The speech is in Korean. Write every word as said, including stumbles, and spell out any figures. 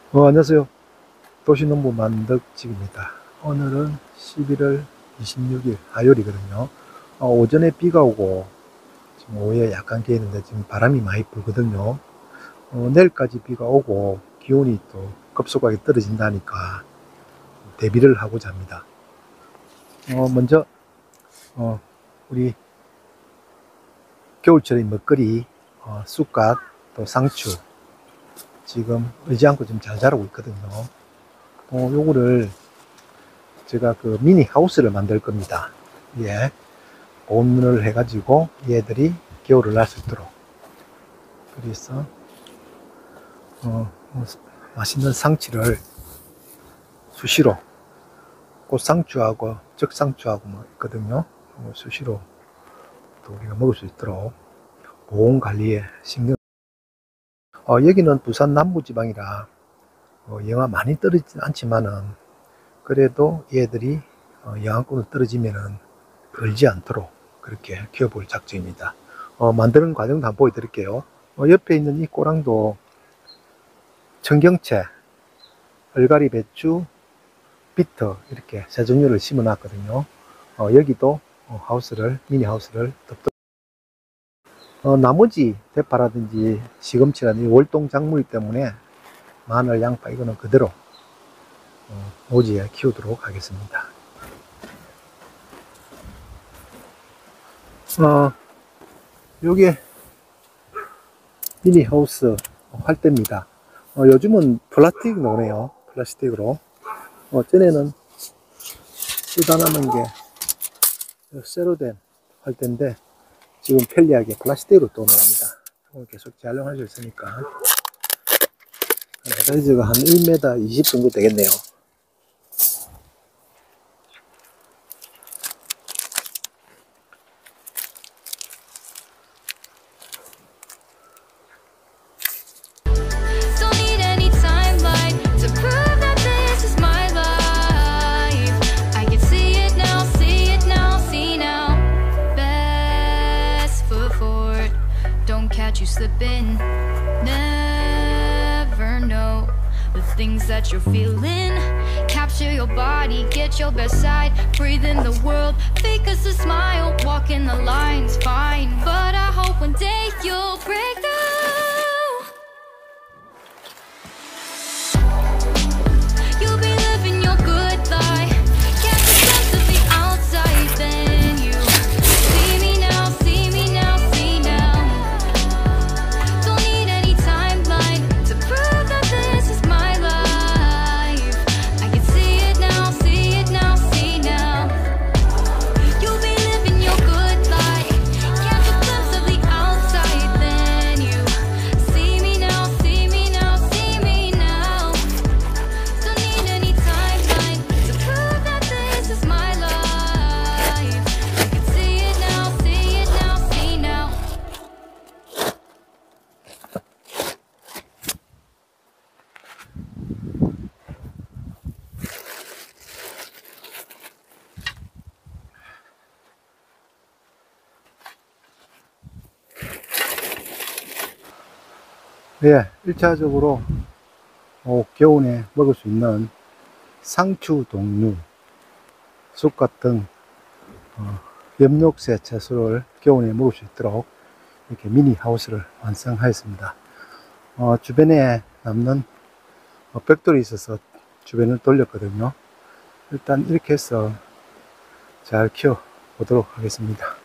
어, 안녕하세요. 도시농부 만덕집입니다. 오늘은 십일월 이십육일 화요일이거든요. 어, 오전에 비가 오고 지금 오후에 약간 개는데 지금 바람이 많이 불거든요. 어, 내일까지 비가 오고 기온이 또 급속하게 떨어진다니까 대비를 하고자 합니다. 어, 먼저 어, 우리 겨울철의 먹거리 어, 쑥갓 또 상추 지금 의지 않고 좀 잘 자라고 있거든요. 어, 요거를 제가 그 미니 하우스를 만들 겁니다. 예. 온문을 해가지고 얘들이 겨울을 날 수 있도록. 그래서, 어, 맛있는 상치를 수시로, 꽃상추하고 적상추하고 뭐 있거든요. 수시로 또 우리가 먹을 수 있도록 보온 관리에 신경. 어, 여기는 부산 남부지방이라 어, 영하 많이 떨어지진 않지만은 그래도 얘들이 어, 영하권으로 떨어지면은 얼지 않도록 그렇게 키워볼 작정입니다. 어, 만드는 과정도 한번 보여드릴게요. 어, 옆에 있는 이 꼬랑도 청경채, 얼갈이 배추, 비터 이렇게 세 종류를 심어 놨거든요. 어, 여기도 어, 하우스를 미니 하우스를 덮덮 어, 나머지 대파라든지 시금치라든지 월동 작물 때문에 마늘, 양파 이거는 그대로 어, 노지에 키우도록 하겠습니다. 어, 요게 미니 하우스 활대입니다. 어, 요즘은 플라스틱 나오네요. 플라스틱으로. 어, 전에는 쓰다 남은 게 쇠로 된 활대인데 지금 편리하게 플라스틱으로 또 나옵니다. 이걸 계속 재활용할 수 있으니까 사이즈가 한 일 미터 이십 정도 되겠네요. You slipping, never know the things that you're feeling. Capture your body, get your best side, breathe in the world, fake us a smile, walk in the lines, fine. But I hope one day you'll break through. You'll be living your good life, catch a glimpse of the outside, then you see me now, see me now, see now. 네, 일 차적으로 어, 겨울에 먹을 수 있는 상추 동류, 쑥갓 등 어, 엽록새 채소를 겨울에 먹을 수 있도록 이렇게 미니 하우스를 완성하였습니다. 어, 주변에 남는 어, 벽돌이 있어서 주변을 돌렸거든요. 일단 이렇게 해서 잘 키워 보도록 하겠습니다.